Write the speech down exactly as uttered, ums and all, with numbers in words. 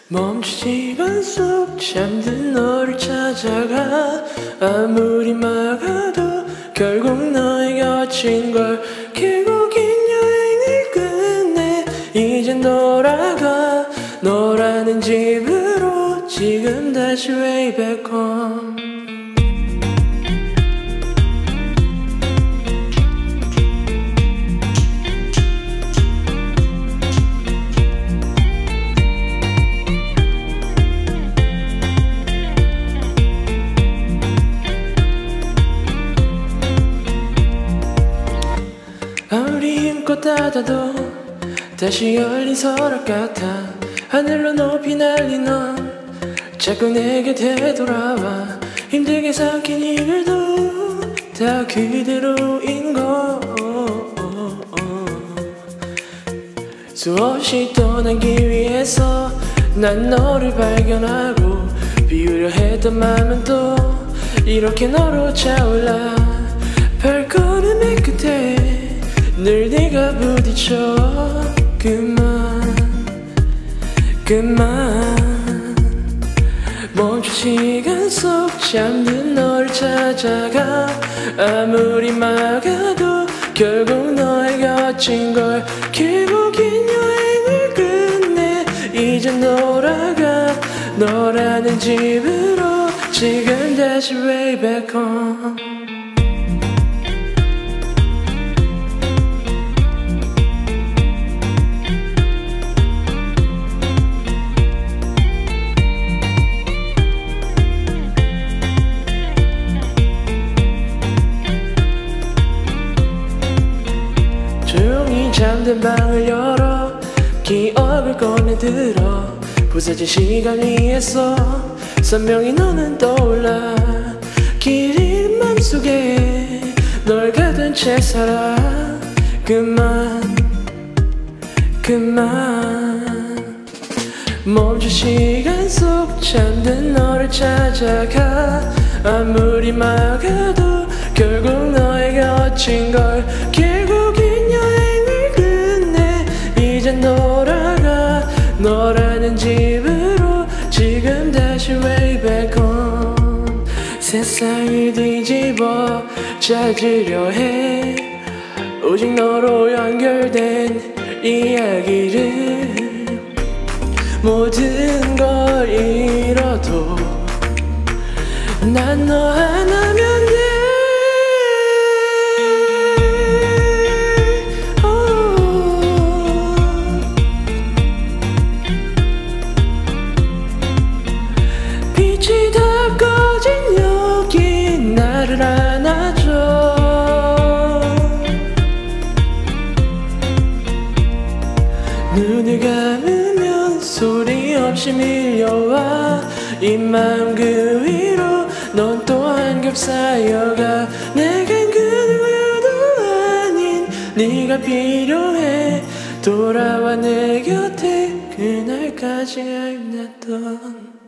멈춘 시간 속 잠든 너를 찾아가 아무리 막아도 결국 너의 곁인 걸 결국엔 여행을 끝내 이젠 돌아가 너라는 집으로 지금 다시 way back home. 아무리 힘껏 닫아도 다시 열린 서랍 같아 하늘로 높이 날린 넌 자꾸 내게 되돌아와 힘들게 삭힌 이 글도 다 그대로인 걸 수없이 떠나기 위해서 난 너를 발견하고 비우려 했던 맘은 또 이렇게 너로 차올라 발걸음의 끝에 늘 네가 부딪혀 그만 그만 멈춘 시간 속 잠든 너를 찾아가 아무리 막아도 결국 너의 곁인 걸 결국엔 여행을 끝내 이젠 돌아가 너라는 집으로 지금 다시 way back home. 조용히 잠든 방을 열어 기억을 꺼내들어 부서진 시간 위에서 선명히 너는 떠올라 길 잃은 맘속에 널 가둔 채 살아 그만 그만 멈춘 시간 속 잠든 너를 찾아가 아무리 막아도 결국 너의 곁인 걸 결국엔 여행을 끝내 이젠 돌아가 너라는 집으로 지금 다시 way back home. 세상을 뒤집어 찾으려 해 오직 너로 연결된 이야기를 모든 걸 잃어도 난 너 하나면 돼. 빛이 다 꺼진 여기 나를 안아줘 눈을 감으면 소리 없이 밀려와 이 마음 그 위로 넌 또한 겹싸여가 내겐 그 누구도 아닌 네가 필요해 돌아와 내 곁에 그날까지 I'm not done.